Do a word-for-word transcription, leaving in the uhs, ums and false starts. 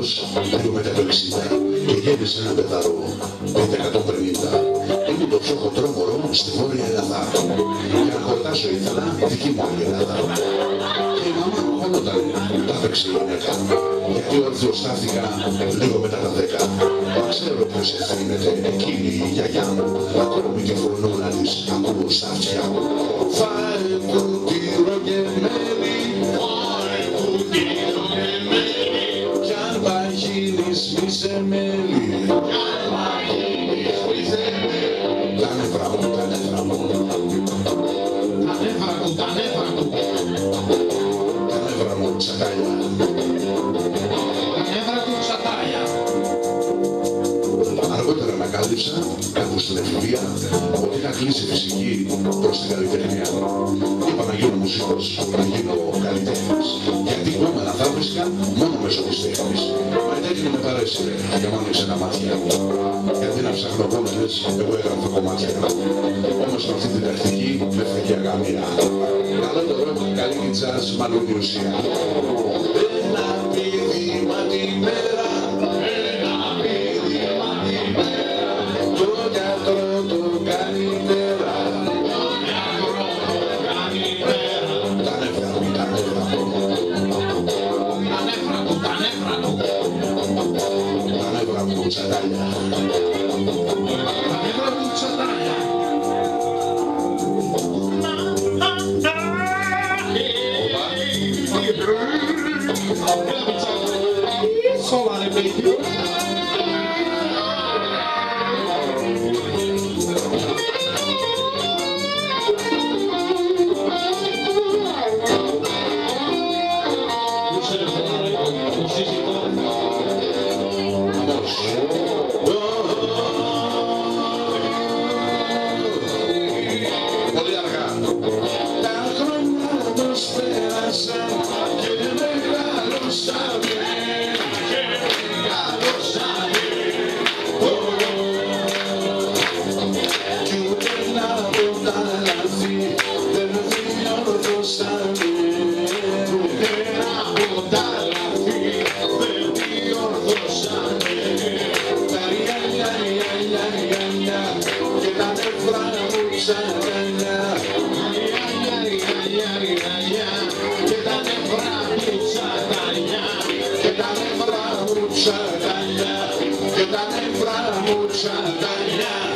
λίγο μετά το εξήντα και γέννησε ένα παιδάρο πέντε εκατόν πενήντα. Ήμουν το πιο χοντρό μωρό στη Βόρεια Ελλάδα. Για να χορτάσω ήθελα δική μου Ελλάδα. Και η μαμά μου χωνόταν, τα έπαιξε η γυναίκα. Γιατί ο αρθιοστάθηκα λίγο μετά τα δέκα. Μα ξέρω ποιος ευθύνεται, εκείνη η γιαγιά μου. Ακόμη τη φωνούλα της ακούω στα αυτιά μου. Φάε κουτίρο και μέλι, φάε κουτίρο και μέλι. Κι αν παγίνεις μη σε μέλι, κι αν παγίνεις μη σε μέλι. Τα νεύρα μου, τα νεύρα μου, τα νεύρα μου, τα νεύρα μου, τα νεύρα μου, τσατάλια. Αργότερα ανακάλυψα, κάπου στην εφηβεία, ότι είχα κλείσει φυσική προς την καλλιτεχνία. Είπα να γίνω μουσικός, να γίνω καλλιτέχνης. Γιατί κόμματα θα βρίσκαν μόνο μέσω της τέχνης. Μα η τέχνη με παρέσυρε και μου άνοιξε ένα μάτια. Γιατί να ψάχνω κόμενες, εγώ έγραφα κομμάτια. Όμως με αυτή την τακτική με έφεγε αγαμία. Καλό το ροκ, καλή η τζαζ, μάλλον η ουσία. Ένα πήδημα τη μέρα. Τσατάλια. Τα νεύρα μου τσατάλια. Σοβαρέ παιδί. Και τα νεύρα μου τσαταλιά.